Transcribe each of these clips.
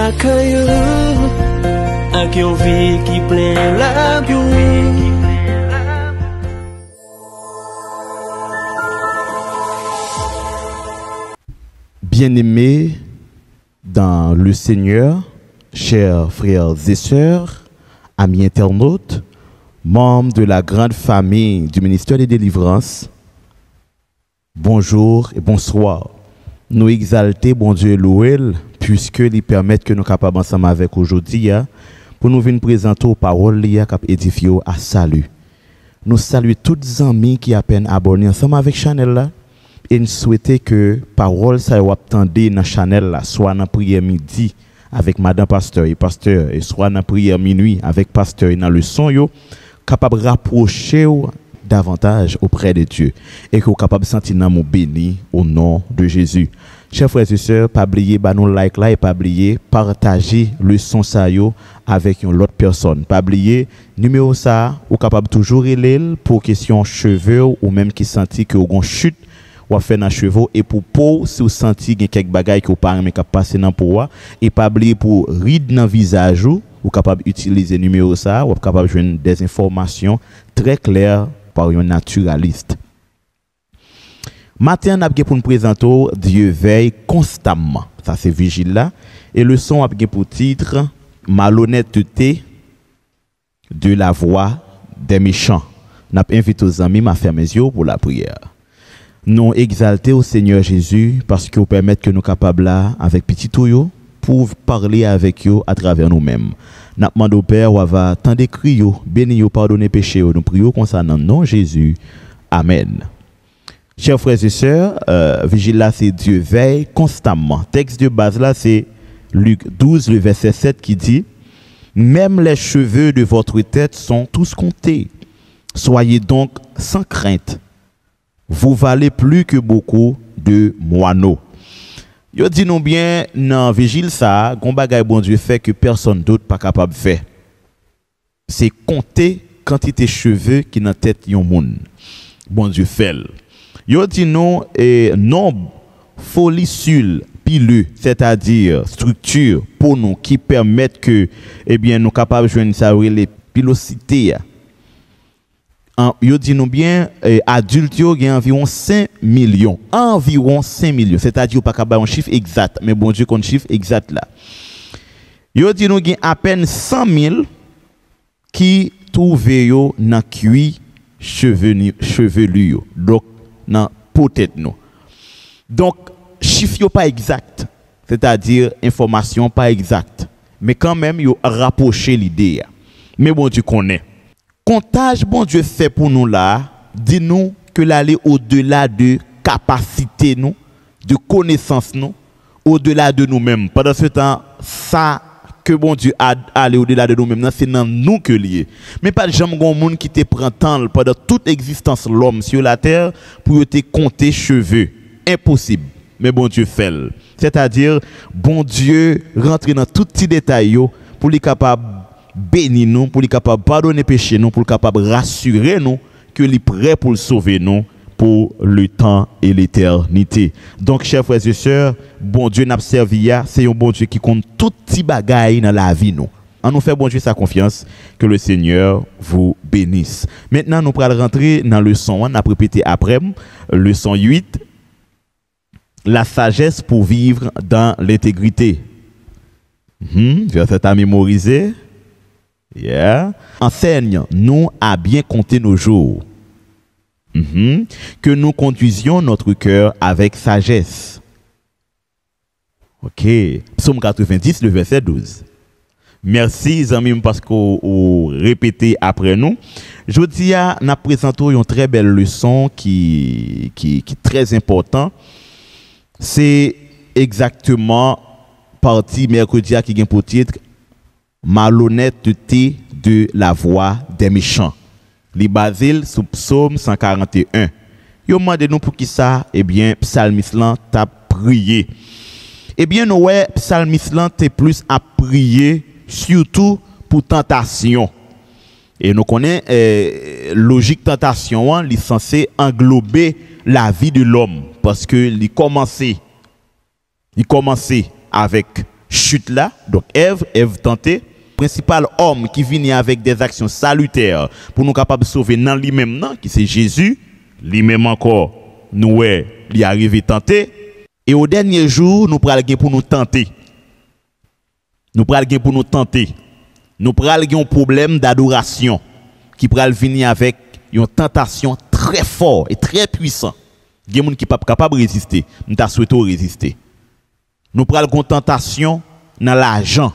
la caillou, avec une vie qui plein la vie. Bien-aimés dans le Seigneur, chers frères et sœurs, amis internautes, membres de la grande famille du ministère des délivrances, bonjour et bonsoir. Nous exalter, bon Dieu, louer, puisque il permet que nous capables ensemble avec aujourd'hui, pour nous venir présenter aux paroles qui édifient à salut. Nous saluons tous les amis qui à peine abonnés ensemble avec Chanel là. Et nous souhaitons que parole ça vous attendez dans Chanel là, soit dans prière midi avec madame pasteur et soit dans prière minuit avec pasteur et dans le son yo capable rapprocher davantage auprès de Dieu et que vous capable sentir dans mon béni au nom de Jésus. Chers frères et sœurs, pas oublier nous like là et pas oublier partager le son ça yo avec une autre personne. Pas oublier numéro ça ou capable toujours relève pour question cheveux ou même qui senti que vous chute ou faire dans cheveux et pour peau si vous senti quelques bagages que vous pas mais passer dans peau et pas oublier pour ride dans visage ou capable utiliser numéro ça ou capable joindre des informations très claires par un naturaliste. Matin n'a pour nous présenter Dieu veille constamment. Ça c'est vigile là et le son a pour titre malhonnêteté de la voix des méchants. N'a invité aux amis m'a fermé les yeux pour la prière. Nous exalter au Seigneur Jésus parce qu'il permet que nous capables là avec petit touyo pour parler avec eux à travers nous-mêmes. Nous demandons au Père ou va tant d'écrire yo, béni yo, pardonner péché nous prions concernant nom Jésus. Amen. Chers frères et sœurs, vigile là c'est Dieu veille constamment. Texte de base là c'est Luc 12 le verset 7 qui dit même les cheveux de votre tête sont tous comptés. Soyez donc sans crainte. Vous valez plus que beaucoup de moineaux. Yo dit nous bien dans vigile ça, gon bagay bon Dieu fait que personne d'autre pas capable de faire. C'est compter quantité cheveux qui dans tête yon moun. Bon Dieu fait. Yo dit nous nombre follicule pileux, c'est-à-dire structure pour nous qui permettent que nous capables joindre ça les pilosité. Yo dit nous bien adultes yo gen environ 5 millions, c'est-à-dire pas capable un chiffre exact mais bon Dieu qu'on chiffre exact là. Yo dit nous gen à peine 100 000 qui trouve yo dans cuir chevelu yo, donc dans peut-être nous. Donc chiffre yo pas exact, c'est-à-dire information pas exacte, mais quand même yo rapprocher l'idée. Mais bon Dieu connaît. Comptage, bon Dieu fait pour nous là, dis-nous que l'aller au-delà de capacité nous, de connaissance nous, au-delà de nous-mêmes. Pendant ce temps, ça que bon Dieu a aller au-delà de nous-mêmes, c'est dans nous que lié. Mais pas de jamais un monde qui te prend temps pendant toute existence l'homme sur la terre pour te compter cheveux. Impossible. Mais bon Dieu fait. C'est-à-dire, bon Dieu rentre dans tout petit détail pour les capable bénir nous, pour les capable pardonner péché nous, pour les capable rassurer nous que les prêt pour le sauver nous pour le temps et l'éternité. Donc chers frères et sœurs, bon Dieu n'a servi c'est un bon Dieu qui compte tout petit bagaille dans la vie nous. On nous fait bon Dieu sa confiance, que le Seigneur vous bénisse. Maintenant nous allons rentrer dans le son, on a répété après le son 8, la sagesse pour vivre dans l'intégrité. Verset à mémoriser. Yeah. Enseigne-nous à bien compter nos jours. Que nous conduisions notre cœur avec sagesse. Ok. Psaume 90, le verset 12. Merci, amis, parce que vous répétez après nous. Je dis à nous présentons une très belle leçon qui est très importante. C'est exactement partie mercredi qui vient pour titre malhonnêteté de la voix des méchants. Les basile sous psaume 141. Yo demande nous pour qui ça? Eh bien, psalmiste là t'a prié. Eh bien, nous ouais, psalmiste là t'es plus à prier surtout pour tentation. Et nous connaissons logique tentation, il est censé englober la vie de l'homme parce que il commençait avec chute là, donc Ève tenté, principal homme qui vient avec des actions salutaires pour nous capables de sauver dans lui-même, qui c'est Jésus, lui-même encore, nous il est arrivé tenté. Et au dernier jour, nous prenons pour nous tenter. Nous prenons pour nous tenter. Nous prenons un problème d'adoration qui pral venir avec une tentation très forte et très puissante. Il y a des gens qui ne sont pas capables de résister. Nous avons souhaité résister. Nous prenons une tentation dans l'argent.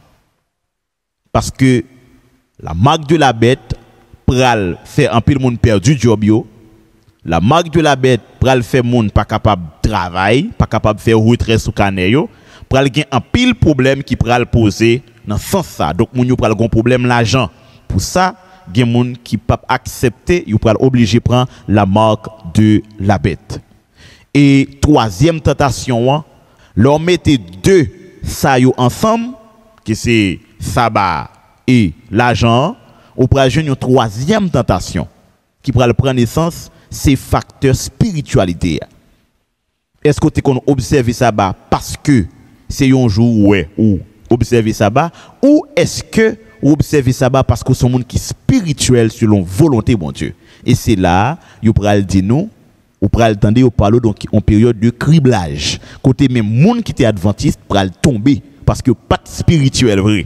Parce que la marque de la bête pral faire un peu de monde perdu job yo. La marque de la bête pral faire monde pas capable de travailler, pas capable de faire retrait sous canet yo. Pral gen un pile problème qui pral poser dans sens ça. Donc moun yo pral gon problème l'argent. Pour ça, gen moun qui pas accepter, yo pral obligé prendre la marque de la bête. Et troisième tentation, leur mettez deux ça yo ensemble, que c'est sabbat et l'argent, ou pral joindre une troisième tentation qui pral prendre naissance, c'est facteur spiritualité. Est-ce que tu observes ça parce que c'est un jour ou observer ça ou est-ce que vous observez ça parce que c'est un monde qui est spirituel selon volonté bon Dieu. Et c'est là, vous pral dire nous, vous pral tendre vous parler donc en période de criblage. Côté même monde qui était adventiste pral tomber parce que pas spirituel vrai.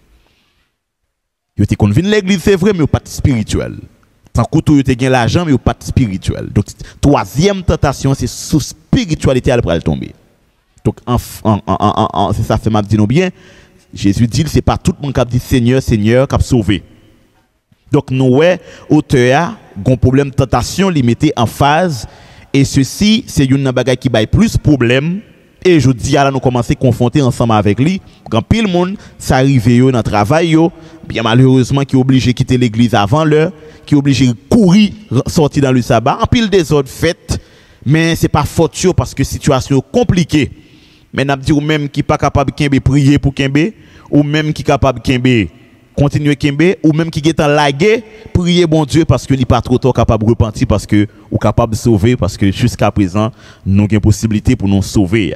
Vous te convaincu l'église c'est vrai mais pas spirituel. Tant que vous avez l'argent mais pas spirituel. Donc troisième tentation c'est sous spiritualité elle pral tomber. Donc c'est ça fait m'a dit nous bien. Jésus dit c'est pas tout le monde qui dit Seigneur Seigneur qui a sauvé. Donc nous auteur gon problème tentation limité en phase et ceci c'est une bagaille qui bail plus problème et je dis là nous commencer confronter ensemble avec lui quand pile monde ça arrive yo dans travail yo bien malheureusement qui obligé quitter l'église avant l'heure qui obligé courir sortir dans le sabbat en pile désordre fait mais c'est pas faute parce que situation compliquée. Mais n'a dit ou même qui pas capable de prier pour kembe ou même qui capable de continuer kembe ou même qui est en laguer prier bon Dieu parce que il pas trop tôt capable de repentir parce que ou capable de sauver parce que jusqu'à présent nous avons possibilité pour nous sauver.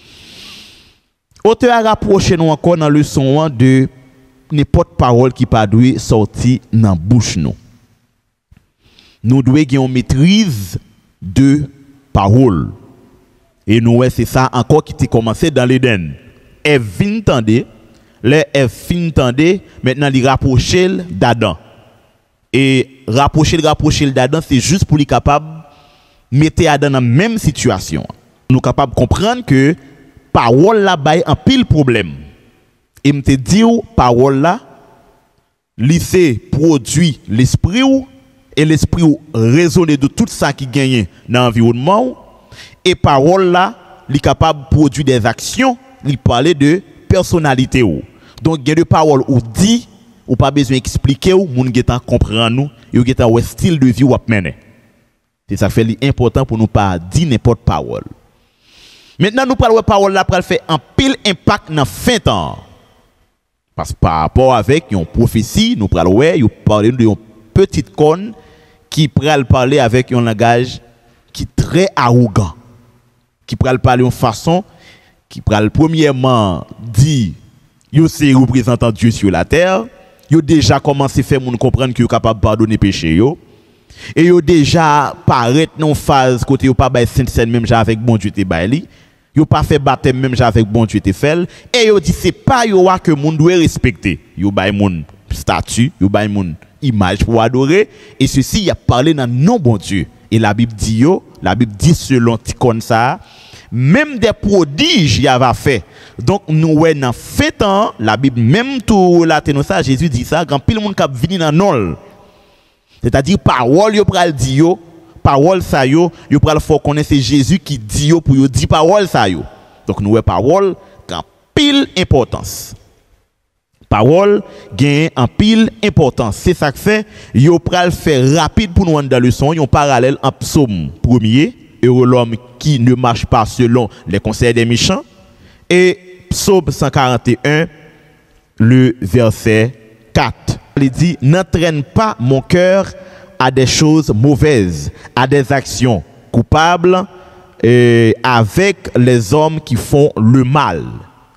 Auteur a rapproché nous encore dans le leçon de n'importe parole qui pas doit sortir dans bouche nous. Nous devons avoir une maîtrise de parole. Et nous, c'est ça encore qui a commencé dans l'Éden. Elle vient tendre, elle fin tendre, maintenant il rapproche d'Adam. Et rapprocher d'Adam, c'est juste pour lui capable de mettre Adam dans la même situation. Nous sommes capables de comprendre que parole là bail un pile problème. Et me te dire parole là, lycée produit l'esprit et l'esprit raisonne de tout ça qui gagne dans l'environnement. Et parole là, il est capable de produire des actions, il parle de personnalité. Donc, il y a des paroles où dit, ou pas besoin d'expliquer, ou moun getan comprend nous, et ou getan ou style de vie ou ap mener. C'est ça fait important pour nous pas dire n'importe parole. Maintenant, nous parlons de parole là pour faire un pile impact dans fin temps. Parce que par rapport avec une prophétie, nous parlons de une petite conne qui pral parler avec un langage qui est très arrogant. Qui pral parler en façon qui pral premièrement dit yo c'est représentant Dieu sur la terre, yo déjà commencé faire moun comprendre que yo capable pardonner péché yo et yo déjà paraître dans phase côté yo pas bail sainte même avec bon Dieu te baili, yo pas fait baptême même avec bon Dieu te fait et yo dit c'est pas yo que moun doit respecter, yo bail moun statut, yo bail moun image pour adorer et ceci y a parlé dans non bon Dieu. Et la Bible dit selon comme ça, même des prodiges y avait fait. Donc nous dans fait temps, la Bible même tout relaté nous ça, Jésus dit ça, quand pile monde qui vient dans nol. C'est-à-dire parole yo pral di yo, parole ça yo pral faut connaître c'est Jésus qui dit yo pour yo dire parole ça yo. Donc nous parole quand pile importance. Parole gagne en pile importance. C'est ça que fait, yo pral faire rapide pour nous dans le son, yon parallèle en psaume 1er, heureux l'homme qui ne marche pas selon les conseils des méchants, et psaume 141, le verset 4. Il dit, n'entraîne pas mon cœur à des choses mauvaises, à des actions coupables, avec les hommes qui font le mal.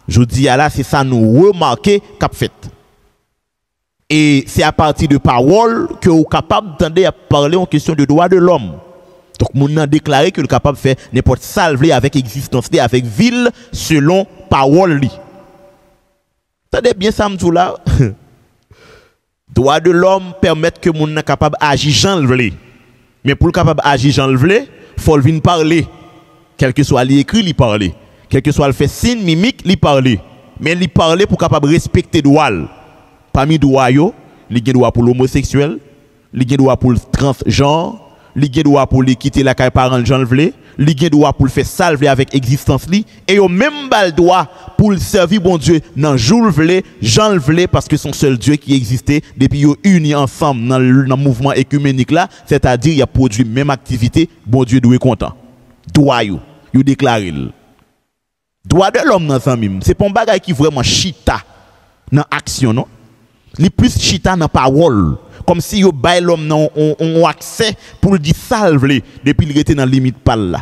Je dis là, c'est ça nous remarquer qu'a fait. Et c'est à partir de paroles que vous êtes capable d'entendre à parler en question de droit de l'homme. Donc, nous avons déclaré que le capable de faire n'importe salvé avec existence, avec ville, selon parole. Attendez bien ça, me là. Droit de l'homme permet que nous sommes capables d'agir Jean le. Mais pour le capable d'agir Jean le, il faut venir parler. Quel que soit l'écrit, il parler. Quel que soit le fait signe, mimique, il parler. Mais il parler pour capable respecter droit. Parmi droit yo, il y a droit pour l'homosexuel, il y a droit pour le transgenre, il y a droit pour quitter la caille parent Jean le, il y a droit pour le faire salver avec existence li et yo même pas le droit pour le servir bon Dieu dans jour le Jean le parce que son seul Dieu qui existait depuis yo unis ensemble dans le mouvement écuménique là, c'est-à-dire il a produit même activité, bon Dieu doit être content. Droit yo déclaré. Droit de l'homme dans ça même, c'est pas un bagage qui vraiment chita dans action non. Les plus chita dans parole comme si yo bay l'homme non on accès pour le dire salve depuis il était dans limite pas là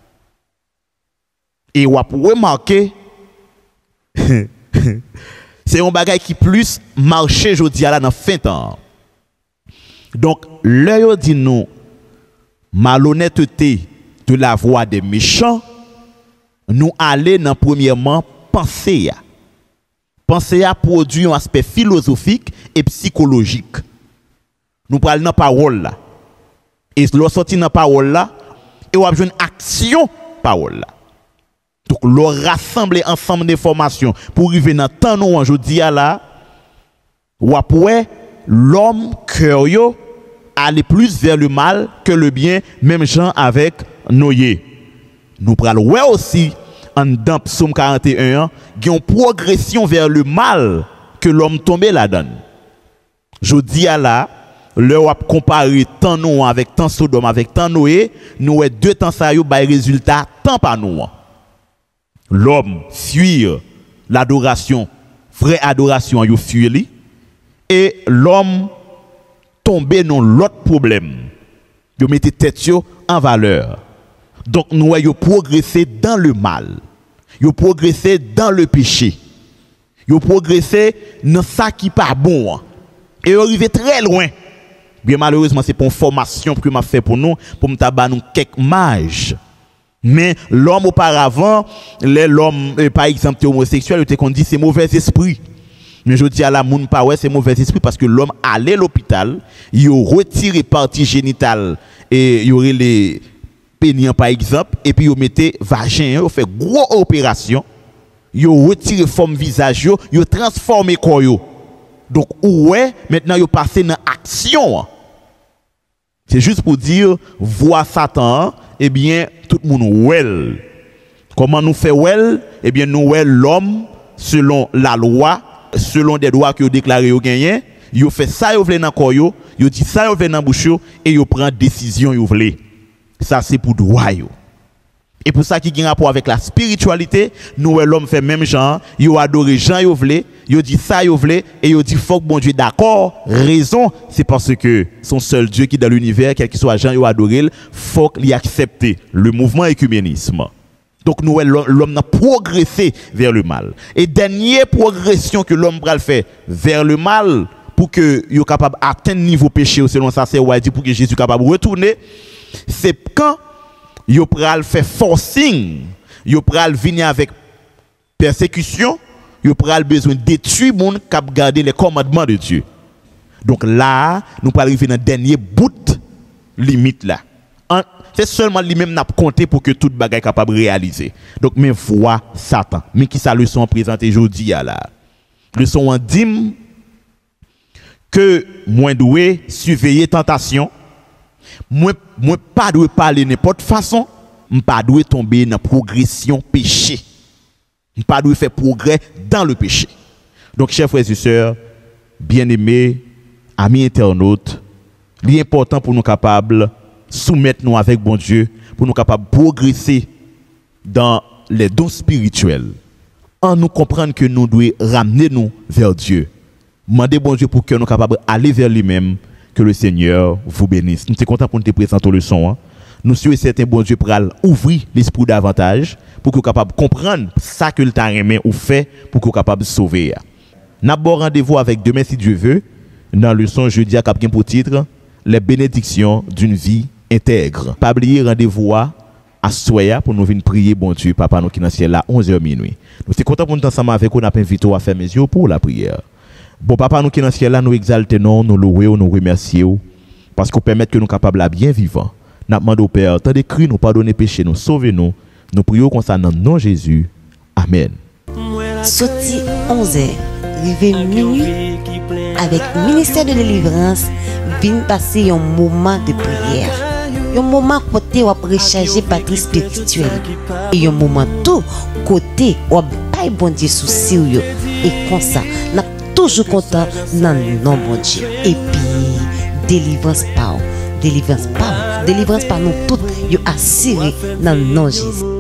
et on pour remarquer c'est un bagage qui plus marché jodi là dans fin temps. Donc là yo dit nous malhonnêteté de la voix des méchants nous aller dans premièrement penser à penser à produire un aspect philosophique et psychologique. Nous parlons dans la parole là. Et lorsque sorti dans la parole là, et on a besoin d'action parole là. Donc, l'on rassemble ensemble d'informations pour arriver dans le temps où on dit là, ou après, l'homme curieux aller plus vers le mal que le bien, même gens avec Noé. Nous parlons aussi dans Psaume 41, il y a une progression vers le mal que l'homme tombé là-dedans. Je dis à là, le wap comparer tant nous avec tant Sodome avec tant Noé, nous avons deux temps ça yo bay résultat tant par nous. L'homme fuir l'adoration, vraie adoration yo fuir li et l'homme tomber dans l'autre problème. Yo mettez tête yo en valeur. Donc nous avons progressé dans le mal. Nous avons progressé dans le péché. Nous avons progressé dans ça qui n'est pas bon. Et nous arrivé très loin. Bien malheureusement, c'est pour une formation que m'a fait pour nous quelques mages. Mais l'homme auparavant, l'homme, par exemple, homosexuel, il dit c'est mauvais esprit. Mais je dis à la moun pas ouais, c'est mauvais esprit parce que l'homme allait à l'hôpital, il retiré partie génitale et il y aurait les péniens par exemple, et puis il mettait vagin, il fait gros opération, il retiré forme visage, il transformé corps. Donc ouais, maintenant il passé dans action. C'est juste pour dire voir Satan, eh bien tout le monde well. Comment nous fait well? Eh bien nous well l'homme selon la loi, selon des droits que vous déclarez au gagné, vous fait ça vous voulez dans corps vous dit ça vous voulez dans bouche et vous prend décision vous voulez. Ça c'est pour droit yo. Et pour ça qui a un rapport avec la spiritualité, nous l'homme fait même genre, vous adorez Jean vous voulez, vous dit ça vous voulez et vous dit faut que bon Dieu d'accord, raison, c'est parce que son seul Dieu qui est dans l'univers, quel que soit Jean vous adorez, faut qu'il accepte le mouvement écuménisme. Donc nous l'homme a progressé vers le mal. Et dernière progression que l'homme va faire vers le mal pour que il soit capable d'atteindre niveau péché selon ça c'est dit pour que Jésus soit capable de retourner, c'est quand il va faire forcing, il va venir avec persécution, il va besoin de détruire les gens qui garder les commandements de Dieu. Donc là, nous allons arriver dans le dernier bout limite là. C'est seulement lui-même n'a compté pour que toute bagaille capable de réaliser. Donc, mais voix Satan. Mais qui sa leçon présentée aujourd'hui là? Leçon en dîme que moi doué surveiller tentation. Moi pas doué parler n'importe façon. Moi pas doué tomber dans progression péché. Moi pas doué faire progrès dans le péché. Donc, chers frères et sœurs, bien-aimés, amis internautes, l'important pour nous capables soumettre nous avec bon Dieu pour nous capables de progresser dans les dons spirituels en nous comprendre que nous devons ramener nous vers Dieu. Demandez bon Dieu pour que nous capables d'aller vers lui-même, que le Seigneur vous bénisse. Nous sommes contents pour nous présenter le son. Nous sommes certains bon Dieu pour ouvrir l'esprit davantage pour que capable comprendre ça que le t'a remis ou fait pour que capable de sauver. N'a bon rendez-vous avec demain si Dieu veut dans le son jeudi à Captain pour titre les bénédictions d'une vie intègre. Pas oublier rendez-vous à soya pour nous venir prier bon Dieu papa nous qui dans ciel là 11h minuit. Nous sommes contents pour nous ensemble avec vous, on a invité à faire mes yeux pour la prière. Bon papa nous qui dans ciel là nous exaltons, nous louons, nous remercions parce qu'on permet que nous capables à bien vivre. Nous demandons au Père, tant de cris, nous pardonner péché, nous sauver nous. Nous prions concernant le nom de Jésus. Amen. Sorti 11h, arrivé minuit, avec ministère de délivrance, vient passer un moment de prière. Un moment côté où on recharger batterie spirituelle. Et un moment tout côté où on baille bon Dieu sous sérieux. Et comme ça, nous sommes toujours contents dans le nom de Dieu. Et puis, délivrance par nous toutes, yo assuré dans le nom de Jésus.